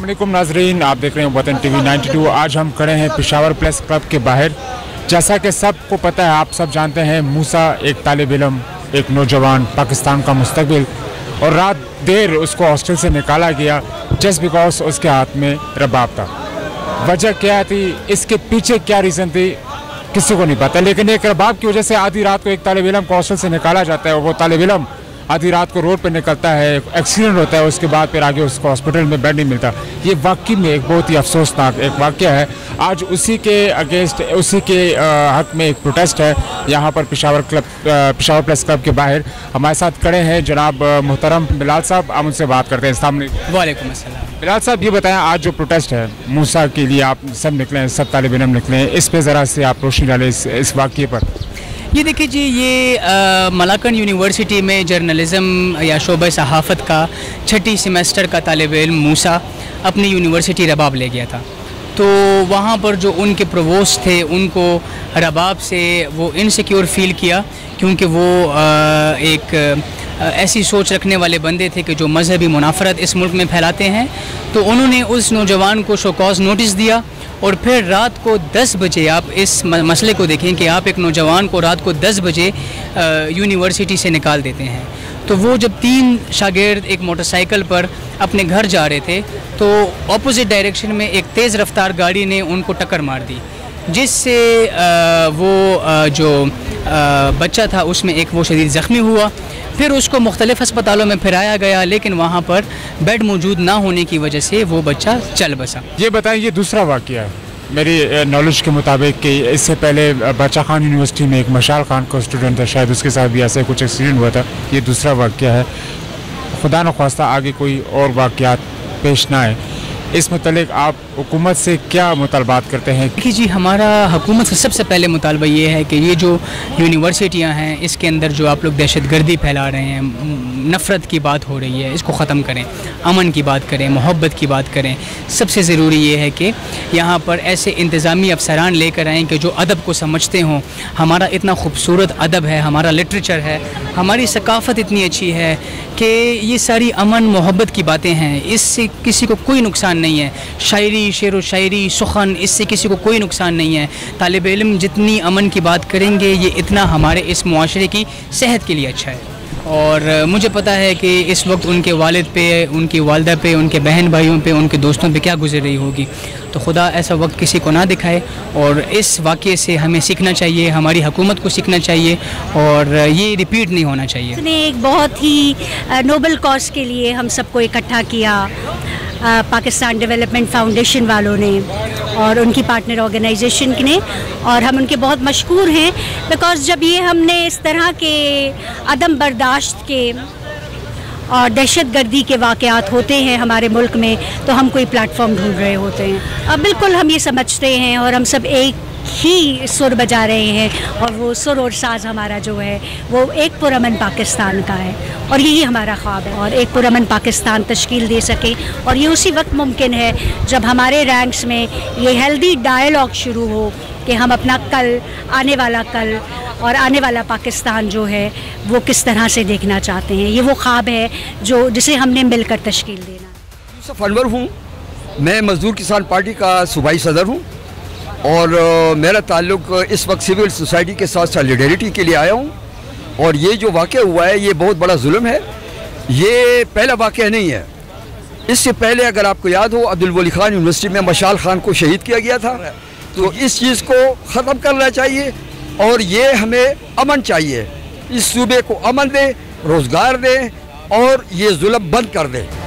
अस्सलामुअलैकुम नाजरीन, आप देख रहे हैं वतन टीवी 92। आज हम खड़े हैं पेशावर प्रेस क्लब के बाहर। जैसा कि सबको पता है, आप सब जानते हैं, मूसा एक तालिब इल्म, एक नौजवान, पाकिस्तान का मुस्तकबिल, और रात देर उसको हॉस्टल से निकाला गया जस्ट बिकॉज उसके हाथ में रबाब था। वजह क्या थी, इसके पीछे क्या रीज़न थी, किसी को नहीं पता। लेकिन एक रबाब की वजह से आधी रात को एक तालिब इल्म को हॉस्टल से निकाला जाता है और वो तालिब इल्म आधी रात को रोड पर निकलता है, एक्सीडेंट होता है, उसके बाद फिर आगे उसको हॉस्पिटल में बेड नहीं मिलता। ये वाकई में एक बहुत ही अफसोसनाक एक वाक़या है। आज उसी के अगेंस्ट, उसी के हक में एक प्रोटेस्ट है यहाँ पर पेशावर प्रेस क्लब के बाहर। हमारे साथ खड़े हैं जनाब मोहतरम बिलाल साहब, आप उनसे बात करते हैं। अस्सलाम वालेकुम। वालेकुम अस्सलाम। बिलाल साहब, ये बताएं, आज जो प्रोटेस्ट है मूसा के लिए, आप सब निकले हैं, सब तालिब इल्म निकले हैं, इस पर ज़रा से आप रोशनी डालें इस वाक़े पर। ये देखिए जी, ये मलाकन यूनिवर्सिटी में जर्नलिज़म या शोबे सहाफ़त का 6ठी सेमेस्टर का तालिब इल्म मूसा अपनी यूनिवर्सिटी रबाब ले गया था। तो वहाँ पर जो उनके प्रोवोस्ट थे, उनको रबाब से वो इनसिक्योर फील किया, क्योंकि वो एक ऐसी सोच रखने वाले बंदे थे कि जो मजहबी मुनाफरत इस मुल्क में फैलाते हैं। तो उन्होंने उस नौजवान को शोकॉज नोटिस दिया और फिर रात को 10 बजे, आप इस मसले को देखें कि आप एक नौजवान को रात को 10 बजे यूनिवर्सिटी से निकाल देते हैं। तो वो जब 3 शागिर्द एक मोटरसाइकिल पर अपने घर जा रहे थे, तो ऑपोजिट डायरेक्शन में एक तेज़ रफ्तार गाड़ी ने उनको टक्कर मार दी, जिससे जो बच्चा था उसमें एक वो शदीद ज़ख्मी हुआ। फिर उसको मुख्तलिफ़ अस्पतालों में फिराया गया, लेकिन वहाँ पर बेड मौजूद ना होने की वजह से वो बच्चा चल बसा। ये बताएं, ये दूसरा वाक़या है मेरी नॉलेज के मुताबिक कि इससे पहले बच्चा खान यूनिवर्सिटी में एक मशाल खान का स्टूडेंट था, शायद उसके साथ भी ऐसे कुछ एक्सीडेंट हुआ था। ये दूसरा वाक़या है। खुदा न ख्वास्ता आगे कोई और वाक़यात पेश ना आए, इस मुतालिक आप हुकूमत से क्या मुतालबात करते हैं? देखिए जी, हमारा हुकूमत से सबसे पहले मुतालबा ये है कि ये जो यूनिवर्सिटियाँ हैं, इसके अंदर जो आप लोग दहशतगर्दी फैला रहे हैं, नफ़रत की बात हो रही है, इसको ख़त्म करें, अमन की बात करें, मोहब्बत की बात करें। सबसे ज़रूरी ये है कि यहाँ पर ऐसे इंतज़ामी अफसरान लेकर आएँ कि जो अदब को समझते हों। हमारा इतना खूबसूरत अदब है, हमारा लिटरेचर है, हमारी सकाफ़त इतनी अच्छी है कि ये सारी अमन मोहब्बत की बातें हैं, इससे किसी को कोई नुकसान नहीं है। शायरी, शेर व शायरी, सुखन, इससे किसी को कोई नुकसान नहीं है। तालिब इल्म जितनी अमन की बात करेंगे, ये इतना हमारे इस मुआशरे की सेहत के लिए अच्छा है। और मुझे पता है कि इस वक्त उनके वालिद पे, उनकी वालदा पे, उनके बहन भाइयों पे, उनके दोस्तों पे क्या गुजर रही होगी। तो खुदा ऐसा वक्त किसी को ना दिखाए, और इस वाक़े से हमें सीखना चाहिए, हमारी हुकूमत को सीखना चाहिए, और ये रिपीट नहीं होना चाहिए। उसने एक बहुत ही नोबल कॉज के लिए हम सबको इकट्ठा किया, पाकिस्तान डेवलपमेंट फाउंडेशन वालों ने और उनकी पार्टनर ऑर्गेनाइजेशन ने, और हम उनके बहुत मशकूर हैं। बिकॉज़ जब ये हमने इस तरह के अदम बर्दाश्त के और दहशतगर्दी के वाक़यात होते हैं हमारे मुल्क में, तो हम कोई प्लेटफॉर्म ढूंढ रहे होते हैं। अब बिल्कुल हम ये समझते हैं और हम सब एक ही सुर बजा रहे हैं, और वो सुर और साज हमारा जो है वो एक पुरअमन पाकिस्तान का है, और यही हमारा ख्वाब है। और एक पुरअमन पाकिस्तान तश्कील दे सके, और ये उसी वक्त मुमकिन है जब हमारे रैंक्स में ये हेल्दी डायलॉग शुरू हो कि हम अपना कल, आने वाला कल और आने वाला पाकिस्तान जो है वो किस तरह से देखना चाहते हैं। ये वो ख्वाब है जिसे हमने मिलकर तश्कील देना। यूसुफ अनवर हूँ, मैं मजदूर किसान पार्टी का सूबाई सदर हूँ, और मेरा ताल्लुक़ इस वक्त सिविल सोसाइटी के साथ सॉलिडेरिटी के लिए आया हूँ। और ये जो वाक़या हुआ है, ये बहुत बड़ा जुल्म है। ये पहला वाक़या नहीं है। इससे पहले अगर आपको याद हो, अब्दुल वली खान यूनिवर्सिटी में मशाल खान को शहीद किया गया था। तो इस चीज़ को ख़त्म करना चाहिए, और ये हमें अमन चाहिए। इस सूबे को अमन दे, रोज़गार दे, और ये जुल्म बंद कर दे।